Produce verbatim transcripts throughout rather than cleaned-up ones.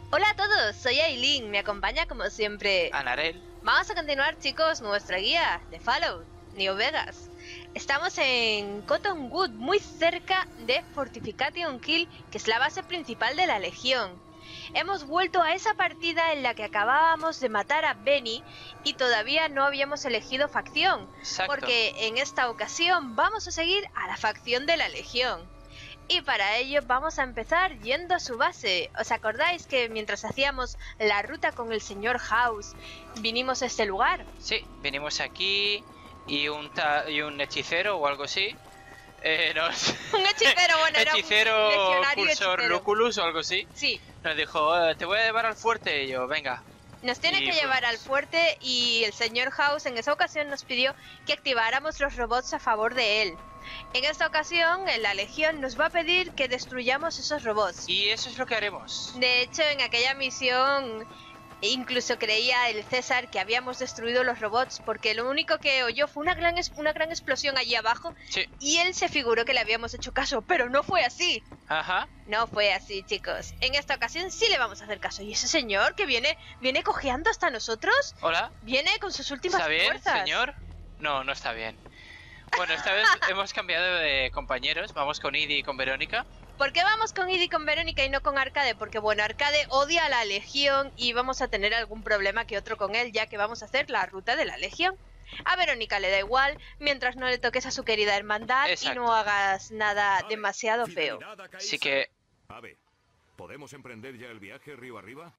Hola a todos, soy Aileen, me acompaña como siempre Anarel. Vamos a continuar, chicos, nuestra guía de Fallout New Vegas. Estamos en Cottonwood, muy cerca de Fortification Hill, que es la base principal de la Legión. Hemos vuelto a esa partida en la que acabábamos de matar a Benny y todavía no habíamos elegido facción. Exacto. Porque en esta ocasión vamos a seguir a la facción de la Legión. Y para ello vamos a empezar yendo a su base. ¿Os acordáis que mientras hacíamos la ruta con el señor House vinimos a este lugar? Sí, vinimos aquí y un, ta y un hechicero o algo así. Eh, nos... Un hechicero, bueno, era hechicero, un legionario cursor hechicero. Lucullus o algo así. Sí. Nos dijo, eh, te voy a llevar al fuerte. Y yo, venga. Nos tiene Y que fuimos. llevar al fuerte y el señor House en esa ocasión nos pidió que activáramos los robots a favor de él. En esta ocasión, la Legión nos va a pedir que destruyamos esos robots. Y eso es lo que haremos. De hecho, en aquella misión, incluso creía el César que habíamos destruido los robots, porque lo único que oyó fue una gran, es- una gran explosión allí abajo, Sí. y él se figuró que le habíamos hecho caso, pero no fue así. Ajá. No fue así, chicos. En esta ocasión sí le vamos a hacer caso. ¿Y ese señor que viene, viene cojeando hasta nosotros? Hola. Viene con sus últimas ¿Está bien, fuerzas. señor? No, no está bien. Bueno, esta vez hemos cambiado de compañeros. Vamos con Idi y con Verónica. ¿Por qué vamos con Idi y con Verónica y no con Arcade? Porque bueno, Arcade odia a la Legión y vamos a tener algún problema que otro con él, ya que vamos a hacer la ruta de la Legión. A Verónica le da igual, mientras no le toques a su querida hermandad Exacto. y no hagas nada Ave, demasiado feo. fidelidad a Caesar. Así que, Ave, ¿podemos emprender ya el viaje río arriba?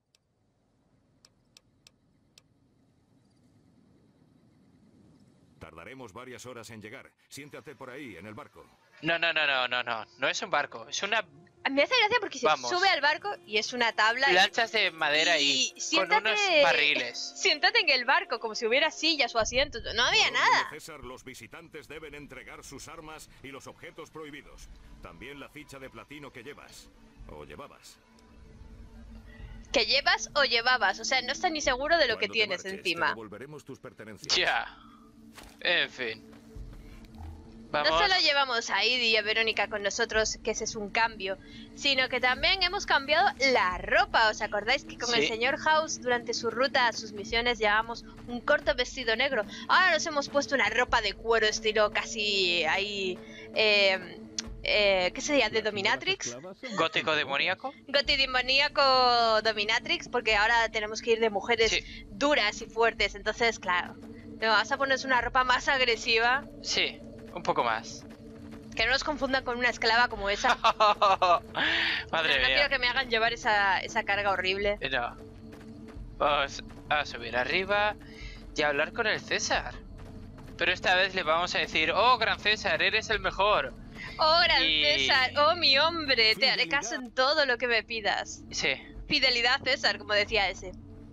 Tardaremos varias horas en llegar. Siéntate por ahí, en el barco. no, no, no, no, no, no. No es un barco. Es una Me hace gracia porque se Vamos. sube al barco y es una tabla y- lanchas de madera y y con siéntate, unos barriles. siéntate en el barco como si hubiera sillas o asientos. No había Por orden nada. de César, los visitantes deben entregar sus armas y los objetos prohibidos. También la ficha de platino que llevas. O llevabas. Que llevas o llevabas, o sea, no estás ni seguro de lo que Cuando te tienes marches, te encima. devolveremos tus pertenencias. Ya. En fin. No Vamos. solo llevamos a Idi y a Verónica con nosotros, que ese es un cambio, sino que también hemos cambiado la ropa. ¿Os acordáis que con Sí. el señor House durante su ruta a sus misiones llevábamos un corto vestido negro? Ahora nos hemos puesto una ropa de cuero estilo casi ahí... Eh, eh, ¿Qué sería? ¿De Dominatrix? Gótico demoníaco. Gotidemoníaco Dominatrix, porque ahora tenemos que ir de mujeres Sí. duras y fuertes. Entonces, claro, te vas a ponerse una ropa más agresiva. Sí, un poco más. Que no nos confundan con una esclava como esa. Madre no mía. quiero que me hagan llevar esa, esa carga horrible. No. Vamos a subir arriba y a hablar con el César. Pero esta vez le vamos a decir, oh, gran César, eres el mejor. Oh, gran Y- César, oh, mi hombre, te haré caso en todo lo que me pidas. Sí. Fidelidad, César, como decía ese.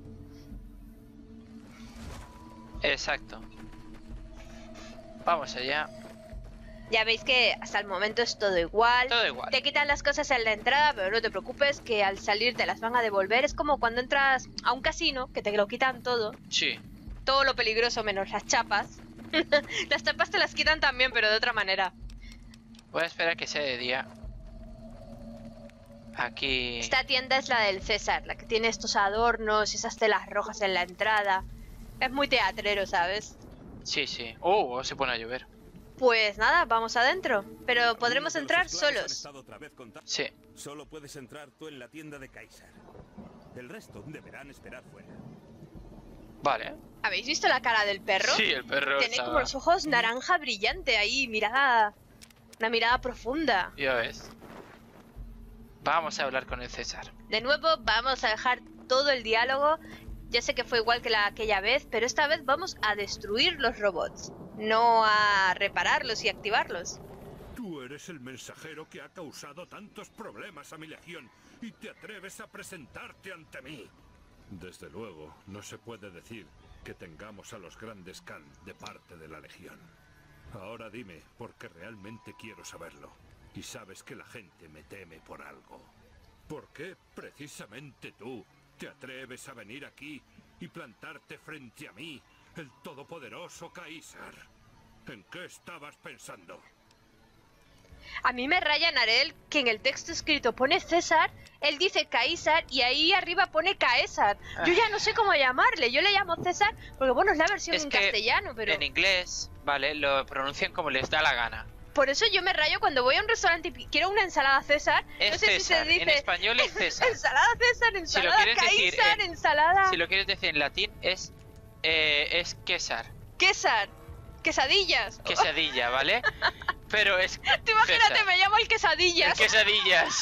Exacto. Vamos allá. Ya veis que hasta el momento es todo igual. Todo igual. Te quitan las cosas en la entrada, pero no te preocupes que al salir te las van a devolver. Es como cuando entras a un casino, que te lo quitan todo. Sí. Todo lo peligroso menos las chapas. Las chapas te las quitan también, pero de otra manera. Voy a esperar que sea de día. Aquí. Esta tienda es la del César, la que tiene estos adornos y esas telas rojas en la entrada. Es muy teatrero, ¿sabes? Sí, sí. Oh, se pone a llover. Pues nada, vamos adentro. Pero podremos Algunos de los entrar esclavos han solos. estado otra vez con ta- Sí. Solo puedes entrar tú en la tienda de Kaiser. El resto deberán esperar fuera. Vale. ¿Habéis visto la cara del perro? Sí, el perro Tiene estaba- como los ojos naranja brillante ahí, mirada... Una mirada profunda. Ya ves. Vamos a hablar con el César. De nuevo, vamos a dejar todo el diálogo. Ya sé que fue igual que la, aquella vez, pero esta vez vamos a destruir los robots. No a repararlos y activarlos. Tú eres el mensajero que ha causado tantos problemas a mi legión y te atreves a presentarte ante mí. Desde luego, no se puede decir que tengamos a los grandes Khan de parte de la legión. Ahora dime, porque realmente quiero saberlo. Y sabes que la gente me teme por algo. ¿Por qué precisamente tú te atreves a venir aquí y plantarte frente a mí, el todopoderoso Caesar? ¿En qué estabas pensando? A mí me raya, Narel, que en el texto escrito pone César él dice Caesar y ahí arriba pone Caesar. Yo ya no sé cómo llamarle, yo le llamo César porque bueno, es la versión Es en que castellano, pero En inglés, vale, lo pronuncian como les da la gana. por eso yo me rayo cuando voy a un restaurante y quiero una ensalada César. Es no sé César, si se dice en español es César. ensalada César, ensalada quieres decir Caesar, en- ensalada Si lo quieres decir en latín, es, eh, es César, César, quesadillas. quesadilla, ¿vale? Pero es Tú imagínate, César. me llamo el El quesadillas. quesadillas.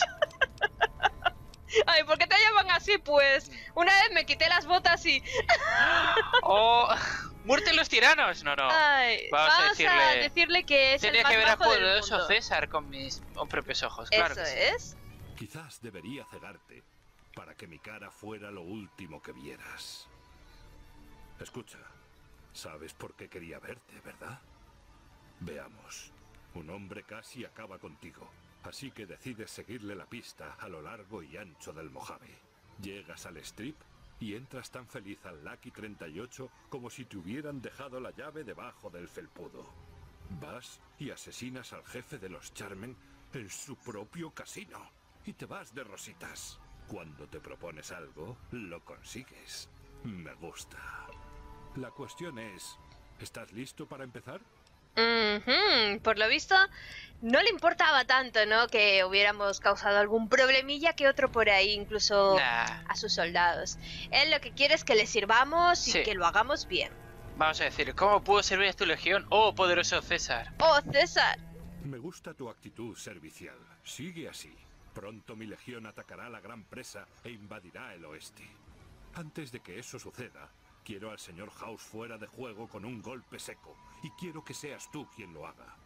Ay, ¿por qué te llaman así? Pues una vez me quité las botas y... O... ¡Muerte los tiranos! No, no. Ay, Vamos a vamos a decirle- decirle que es Tenía el más que ver a bajo del poderoso mundo. César con mis propios ojos, claro. Eso que sí. es. Quizás debería cegarte para que mi cara fuera lo último que vieras. Escucha, sabes por qué quería verte, ¿verdad? Veamos. Un hombre casi acaba contigo, así que decides seguirle la pista a lo largo y ancho del Mojave. Llegas al strip y entras tan feliz al Lucky treinta y ocho como si te hubieran dejado la llave debajo del felpudo. Vas y asesinas al jefe de los Charmen en su propio casino y te vas de rositas. Cuando te propones algo, lo consigues. Me gusta. La cuestión es, ¿estás listo para empezar? Ujú, por lo visto, no le importaba tanto, ¿no? Que hubiéramos causado algún problemilla que otro por ahí, incluso Nah. a sus soldados. Él lo que quiere es que le sirvamos Sí. y que lo hagamos bien. Vamos a decir, ¿cómo puedo servir a tu legión? Oh, poderoso César. ¡Oh, César! Me gusta tu actitud servicial. Sigue así. Pronto mi legión atacará la gran presa e invadirá el oeste. Antes de que eso suceda, quiero al señor House fuera de juego con un golpe seco. Y quiero que seas tú quien lo haga.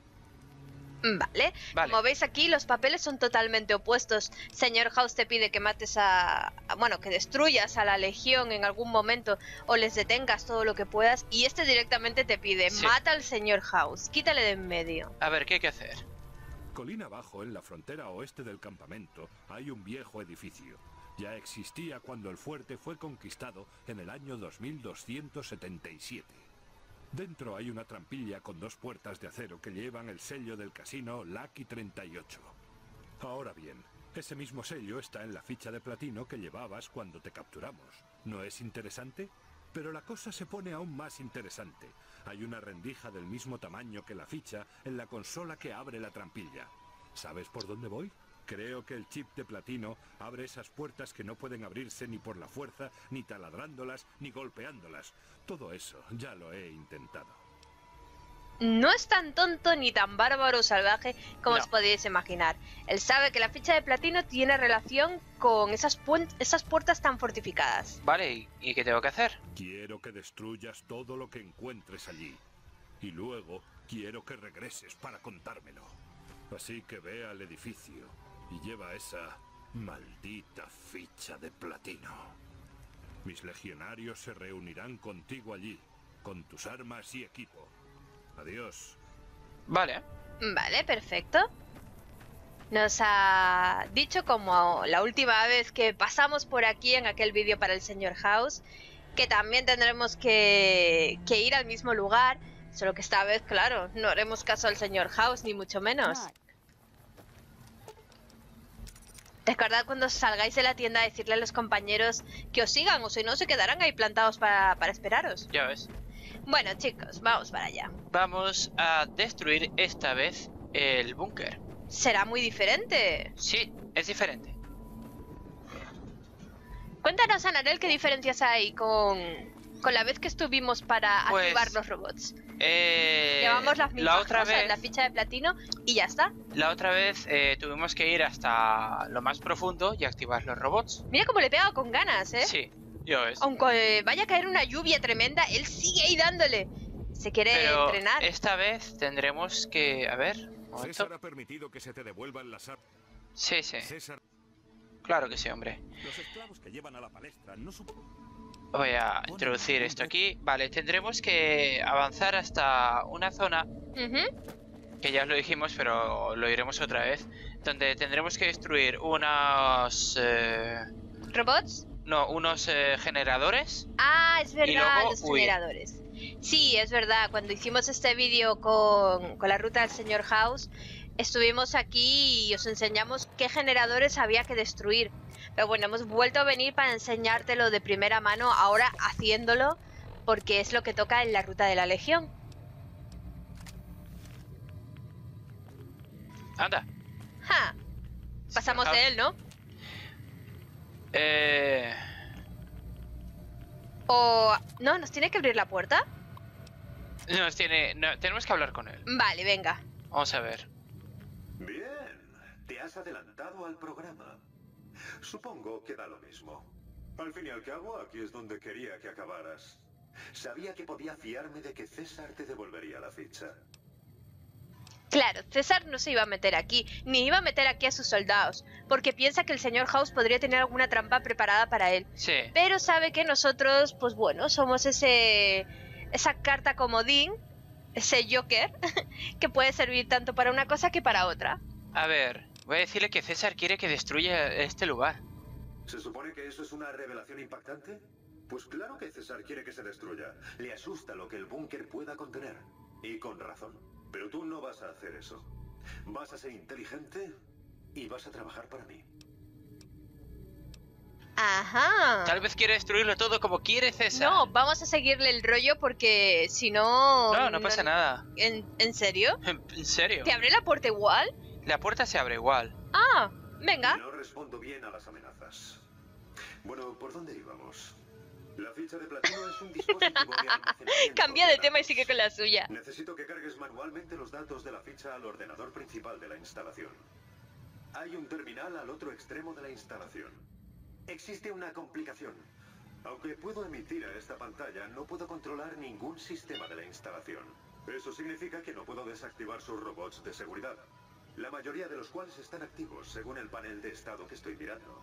Vale. Vale. Como veis aquí, los papeles son totalmente opuestos. Señor House te pide que mates a... a- Bueno, que destruyas a la legión en algún momento o les detengas todo lo que puedas. Y este directamente te pide, Sí. mata al señor House, quítale de en medio. A ver, ¿qué hay que hacer? Colina abajo, en la frontera oeste del campamento, hay un viejo edificio. Ya existía cuando el fuerte fue conquistado en el año dos mil doscientos setenta y siete. Dentro hay una trampilla con dos puertas de acero que llevan el sello del casino Lucky treinta y ocho. Ahora bien, ese mismo sello está en la ficha de platino que llevabas cuando te capturamos. ¿No es interesante? Pero la cosa se pone aún más interesante. Hay una rendija del mismo tamaño que la ficha en la consola que abre la trampilla. ¿Sabes por dónde voy? Creo que el chip de platino abre esas puertas que no pueden abrirse ni por la fuerza, ni taladrándolas, ni golpeándolas. Todo eso ya lo he intentado. No es tan tonto ni tan bárbaro o salvaje como No. os podéis imaginar. Él sabe que la ficha de platino tiene relación con esas, puen- esas puertas tan fortificadas. Vale, ¿y, y qué tengo que hacer? Quiero que destruyas todo lo que encuentres allí. Y luego quiero que regreses para contármelo. Así que ve al edificio y lleva esa maldita ficha de platino. Mis legionarios se reunirán contigo allí, con tus armas y equipo. Adiós. Vale. Vale, perfecto. Nos ha dicho, como la última vez que pasamos por aquí en aquel vídeo para el señor House, que también tendremos que, que ir al mismo lugar, solo que esta vez, claro, no haremos caso al señor House, ni mucho menos. Recordad cuando salgáis de la tienda decirle a los compañeros que os sigan, o si no se quedarán ahí plantados para, para esperaros. Ya ves. Bueno, chicos, vamos para allá. Vamos a destruir esta vez el búnker. Será muy diferente. Sí, es diferente. Cuéntanos, Anarel, qué diferencias hay con, con la vez que estuvimos para Pues, activar los robots. Eh, Llevamos las mismas la otra cosas, vez, la ficha de platino y ya está. la otra vez eh, tuvimos que ir hasta lo más profundo y activar los robots. Mira cómo le pega con ganas, ¿eh? Sí, ya ves. Aunque vaya a caer una lluvia tremenda, él sigue ahí dándole. Se quiere Pero entrenar. esta vez tendremos que... A ver, un momento. César ha permitido que se te devuelvan las armas. Sí, sí, César, claro que sí, hombre. los esclavos que llevan a la palestra no supo... Voy a introducir esto aquí. Vale, tendremos que avanzar hasta una zona Ujú. que ya os lo dijimos, pero lo iremos otra vez, donde tendremos que destruir unos... eh, ¿Robots? no, unos eh, generadores. Ah, es verdad, luego los huir. generadores. Sí, es verdad, cuando hicimos este vídeo con, con la ruta del señor House, estuvimos aquí y os enseñamos qué generadores había que destruir. Pero bueno, hemos vuelto a venir para enseñártelo de primera mano, ahora haciéndolo, porque es lo que toca en la ruta de la Legión. Anda. ¡Ja! Pasamos de él, ¿no? Eh... O... ¿No? ¿Nos tiene que abrir la puerta? Nos tiene... No, tenemos que hablar con él. Vale, venga. Vamos a ver. Bien, te has adelantado al programa. Supongo que da lo mismo. Al fin y al cabo, aquí es donde quería que acabaras. Sabía que podía fiarme de que César te devolvería la ficha. Claro, César no se iba a meter aquí, ni iba a meter aquí a sus soldados, porque piensa que el señor House podría tener alguna trampa preparada para él. Sí. Pero sabe que nosotros, pues bueno, somos ese... esa carta comodín, ese Joker, que puede servir tanto para una cosa que para otra. A ver, voy a decirle que César quiere que destruya este lugar. ¿Se supone que eso es una revelación impactante? Pues claro que César quiere que se destruya. Le asusta lo que el búnker pueda contener. Y con razón. Pero tú no vas a hacer eso. Vas a ser inteligente y vas a trabajar para mí. Ajá. Tal vez quiere destruirlo todo como quiere César. No, vamos a seguirle el rollo porque si no... No, no pasa nada. ¿En, ¿En serio? ¿En serio? ¿Te abre la puerta igual? La puerta se abre igual. Ah, venga. No respondo bien a las amenazas. Bueno, ¿por dónde íbamos? La ficha de platino es un dispositivo de almacenamiento. Cambia de tema y sigue con la suya. Necesito que cargues manualmente los datos de la ficha al ordenador principal de la instalación. Hay un terminal al otro extremo de la instalación. Existe una complicación. Aunque puedo emitir a esta pantalla, no puedo controlar ningún sistema de la instalación. Eso significa que no puedo desactivar sus robots de seguridad. La mayoría de los cuales están activos, según el panel de estado que estoy mirando.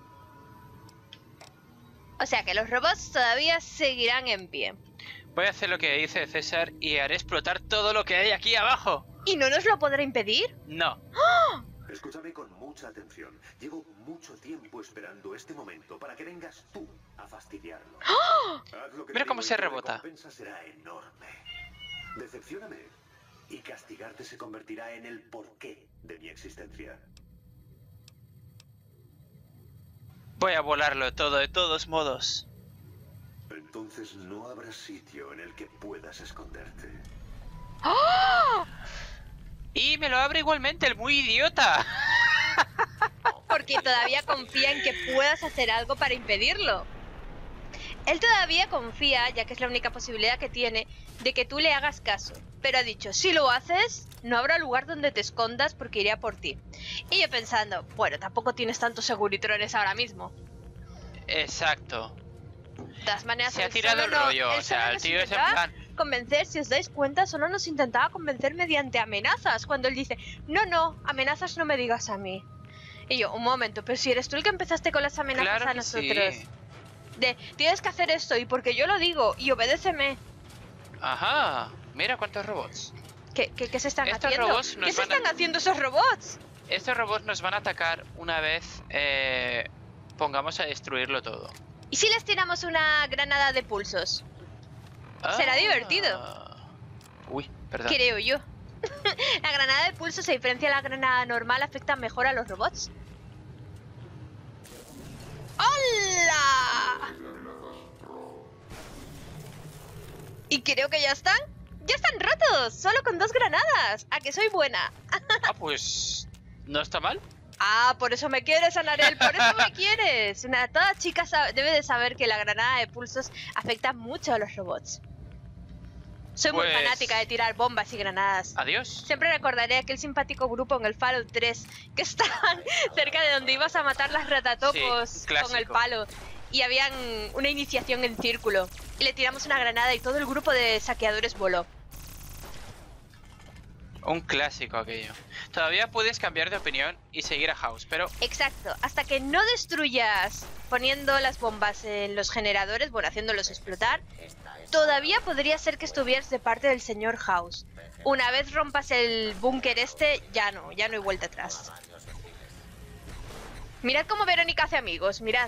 O sea que los robots todavía seguirán en pie. Voy a hacer lo que dice César y haré explotar todo lo que hay aquí abajo. ¿Y no nos lo podrá impedir? No. ¡Oh! Escúchame con mucha atención. Llevo mucho tiempo esperando este momento para que vengas tú a fastidiarlo. ¡Oh! Haz lo que Mira te cómo digo se y tu rebota. recompensa será enorme. Decepcióname y castigarte se convertirá en el porqué de mi existencia. Voy a volarlo todo de todos modos. Entonces no habrá sitio en el que puedas esconderte. ¡Oh! Y me lo abre igualmente, el muy idiota. Porque todavía confía en que puedas hacer algo para impedirlo. Él todavía confía, ya que es la única posibilidad que tiene, de que tú le hagas caso. Pero ha dicho, si lo haces, no habrá lugar donde te escondas porque iré a por ti. Y yo pensando, bueno, tampoco tienes tantos seguritrones ahora mismo. Exacto. De todas maneras, Se ha él tirado solo el no- rollo, él o sea, solo el nos tío es en intentaba plan... convencer, si os dais cuenta, solo nos intentaba convencer mediante amenazas. Cuando él dice, no, no, amenazas no me digas a mí. Y yo, un momento, pero si eres tú el que empezaste con las amenazas Claro a que nosotros. sí. De, tienes que hacer esto y porque yo lo digo y obedéceme. Ajá. Mira cuántos robots. ¿Qué, qué, qué se están Estos haciendo? robots nos ¿Qué se van a- están haciendo esos robots? Estos robots nos van a atacar una vez eh, pongamos a destruirlo todo. ¿Y si les tiramos una granada de pulsos? Será Ah. divertido. Uy, perdón. Creo yo. La granada de pulso se diferencia de la granada normal, afecta mejor a los robots. ¡Hola! Y creo que ya están. ¡Ya están rotos! Solo con dos granadas. ¿A que soy buena? Ah, pues... ¿No está mal? Ah, por eso me quieres, Anarel, por eso me quieres. Una, toda chica sabe- debe de saber que la granada de pulsos afecta mucho a los robots. Soy muy Pues- fanática de tirar bombas y granadas. Adiós. Siempre recordaré aquel simpático grupo en el Fallout tres que estaban cerca de donde ibas a matar las ratatopos Sí, con el clásico. palo. Y habían una iniciación en círculo. Y le tiramos una granada y todo el grupo de saqueadores voló. Un clásico aquello. Todavía puedes cambiar de opinión y seguir a House, pero... Exacto, hasta que no destruyas poniendo las bombas en los generadores, bueno, haciéndolos explotar, todavía podría ser que estuvieras de parte del señor House. Una vez rompas el búnker este, ya no, ya no hay vuelta atrás. Mirad cómo Verónica hace amigos, mirad.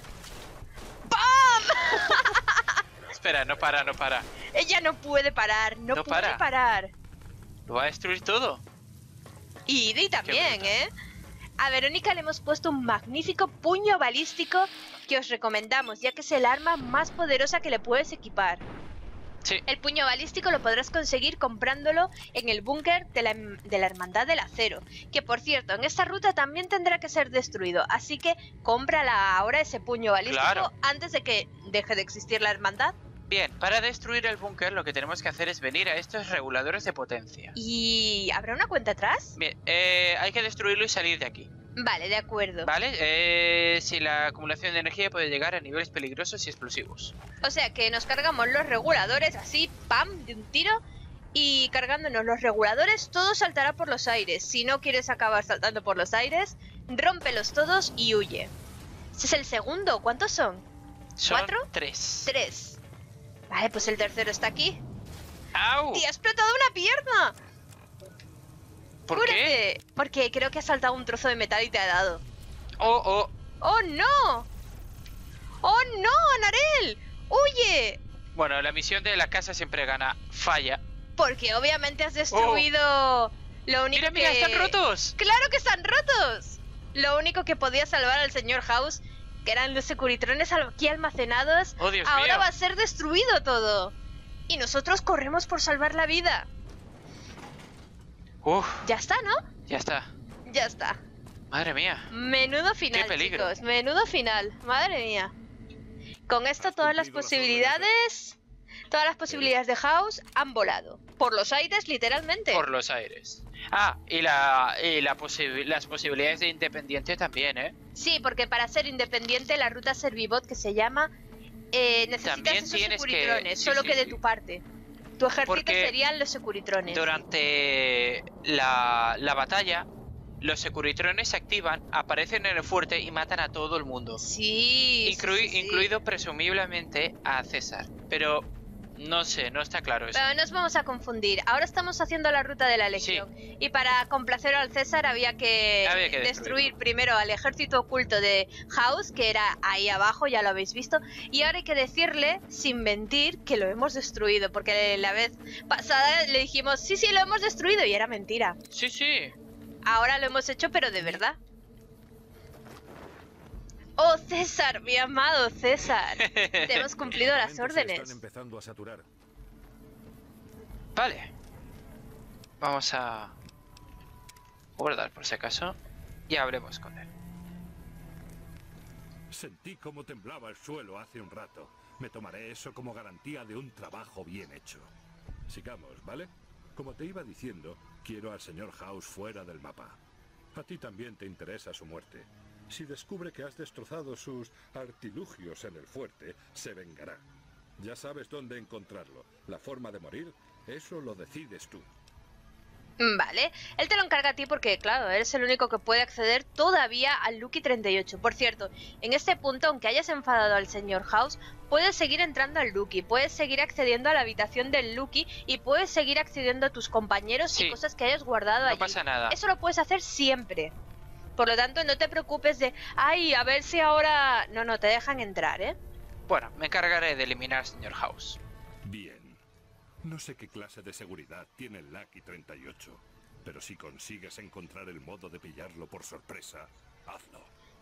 ¡Pam! Espera, no para, no para. Ella no puede parar, no, No puede para. parar. Lo va a destruir todo. Y Idi también, brutal. ¿eh? A Verónica le hemos puesto un magnífico puño balístico que os recomendamos, ya que es el arma más poderosa que le puedes equipar. Sí. El puño balístico lo podrás conseguir comprándolo en el búnker de la, de la Hermandad del Acero, que por cierto, en esta ruta también tendrá que ser destruido, así que cómprala ahora ese puño balístico Claro. antes de que deje de existir la Hermandad. Bien, para destruir el búnker lo que tenemos que hacer es venir a estos reguladores de potencia. ¿Y habrá una cuenta atrás? Bien, eh, hay que destruirlo y salir de aquí. Vale, de acuerdo. ¿Vale? Eh, si la acumulación de energía puede llegar a niveles peligrosos y explosivos. O sea que nos cargamos los reguladores así, pam, de un tiro. Y cargándonos los reguladores, todo saltará por los aires. Si no quieres acabar saltando por los aires, rómpelos todos y huye. Ese es el segundo. ¿Cuántos son? Son ¿Cuatro? Tres. Tres. Vale, pues el tercero está aquí. ¡Au! ¡Y ha explotado una pierna! ¿Por qué? ¡Cúrate! Porque creo que ha saltado un trozo de metal y te ha dado. ¡Oh, oh! ¡Oh, no! ¡Oh, no, Narel! ¡Huye! Bueno, la misión de la casa siempre gana. Falla. Porque obviamente has destruido lo único ¡Mira, mira! que... ¡Están rotos! ¡Claro que están rotos! Lo único que podía salvar al señor House, que eran los securitrones aquí almacenados, ¡Oh, Dios ahora mío! va a ser destruido todo. Y nosotros corremos por salvar la vida. ¡Uf! Ya está, ¿no? Ya está. Ya está. Madre mía. Menudo final, Qué peligro. chicos. Menudo final. Madre mía. Con esto todas las cumplido las posibilidades... Todas las posibilidades de House han volado. Por los aires, literalmente. Por los aires. Ah, y, la, y la posi- las posibilidades de independiente también, ¿eh? Sí, porque para ser independiente la ruta Servibot que se llama... Eh, necesitas También esos tienes que- securitrones, sí, solo sí, que de sí. tu parte. Tu ejército Porque serían los securitrones. Durante la, la batalla, los securitrones se activan, aparecen en el fuerte y matan a todo el mundo. Sí, sí, Inclui- sí, sí. Incluido presumiblemente a César. Pero no sé, no está claro eso. Pero no nos vamos a confundir. Ahora estamos haciendo la ruta de la Legión. Y para complacer al César había que, Había que destruir destruirlo. primero al ejército oculto de House, que era ahí abajo, ya lo habéis visto. Y ahora hay que decirle, sin mentir, que lo hemos destruido. Porque la vez pasada le dijimos, sí, sí, lo hemos destruido. Y era mentira. Sí, sí. Ahora lo hemos hecho, pero de verdad. Oh, César, mi amado César. Te hemos cumplido las Los momentos se órdenes. Están empezando a saturar. Vale. Vamos a guardar por si acaso. Y hablemos con él. Sentí cómo temblaba el suelo hace un rato. Me tomaré eso como garantía de un trabajo bien hecho. Sigamos, ¿vale? Como te iba diciendo, quiero al señor House fuera del mapa. A ti también te interesa su muerte. Si descubre que has destrozado sus artilugios en el fuerte, se vengará. Ya sabes dónde encontrarlo. La forma de morir, eso lo decides tú. Vale, él te lo encarga a ti porque, claro, eres el único que puede acceder todavía al Lucky treinta y ocho. Por cierto, en este punto, aunque hayas enfadado al señor House, puedes seguir entrando al Lucky, puedes seguir accediendo a la habitación del Lucky y puedes seguir accediendo a tus compañeros Sí. y cosas que hayas guardado No allí. pasa nada. Eso lo puedes hacer siempre. Por lo tanto, no te preocupes de, ay, a ver si ahora... No, no, te dejan entrar, ¿eh? Bueno, me encargaré de eliminar al señor House. Bien. No sé qué clase de seguridad tiene el Lucky treinta y ocho, pero si consigues encontrar el modo de pillarlo por sorpresa, hazlo.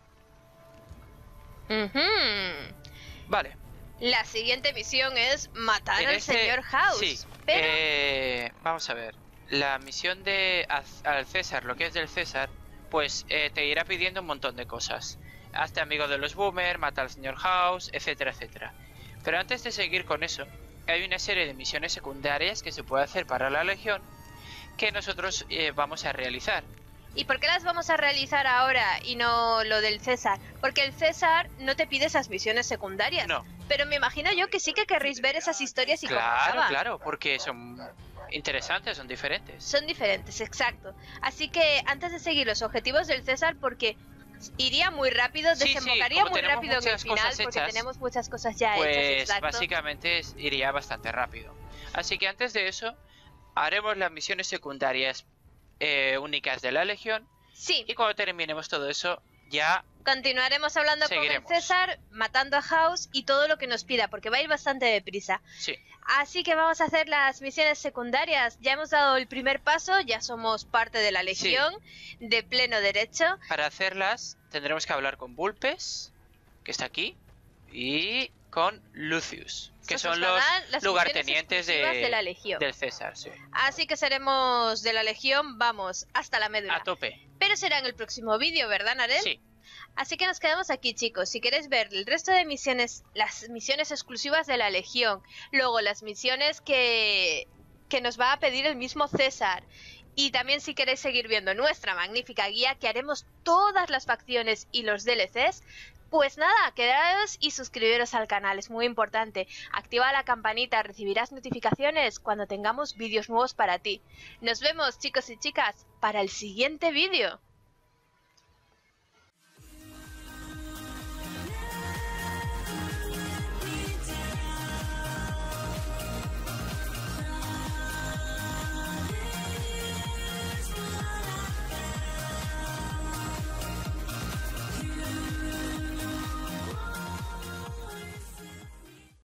Ujú. Vale. La siguiente misión es matar En al este- señor House. Sí. Pero... eh, vamos a ver. La misión de az- al César, lo que es del César, pues eh, te irá pidiendo un montón de cosas. Hazte amigo de los Boomer, mata al señor House, etcétera, etcétera. Pero antes de seguir con eso, hay una serie de misiones secundarias que se puede hacer para la Legión que nosotros eh, vamos a realizar. ¿Y por qué las vamos a realizar ahora y no lo del César? Porque el César no te pide esas misiones secundarias. No. Pero me imagino yo que sí que querréis ver esas historias y cómo Claro, acaban. claro, porque son interesantes, son diferentes. Son diferentes, exacto. Así que antes de seguir los objetivos del César, porque iría muy rápido, Sí, sí, desembocaría como muy tenemos rápido en el muchas final, cosas porque hechas, tenemos muchas cosas ya hechas, Pues exacto. básicamente es- iría bastante rápido. Así que antes de eso, haremos las misiones secundarias eh, únicas de la Legión. Sí, Y cuando terminemos todo eso, ya Continuaremos hablando Seguiremos. con el César, matando a House y todo lo que nos pida, porque va a ir bastante deprisa. Sí. Así que vamos a hacer las misiones secundarias. Ya hemos dado el primer paso, ya somos parte de la Legión, sí. de pleno derecho. Para hacerlas tendremos que hablar con Vulpes, que está aquí, y con Lucius, que Estos son nos los darán las lugartenientes de, misiones de la Legión. del César. Sí. Así que seremos de la Legión, vamos, hasta la médula. A tope. Pero será en el próximo vídeo, ¿verdad, Narel? Sí. Así que nos quedamos aquí, chicos. Si queréis ver el resto de misiones, las misiones exclusivas de la Legión, luego las misiones que, que nos va a pedir el mismo César, y también si queréis seguir viendo nuestra magnífica guía, que haremos todas las facciones y los D L Cs, pues nada, quedaos y suscribiros al canal, es muy importante. Activa la campanita, recibirás notificaciones cuando tengamos vídeos nuevos para ti. Nos vemos, chicos y chicas, para el siguiente vídeo.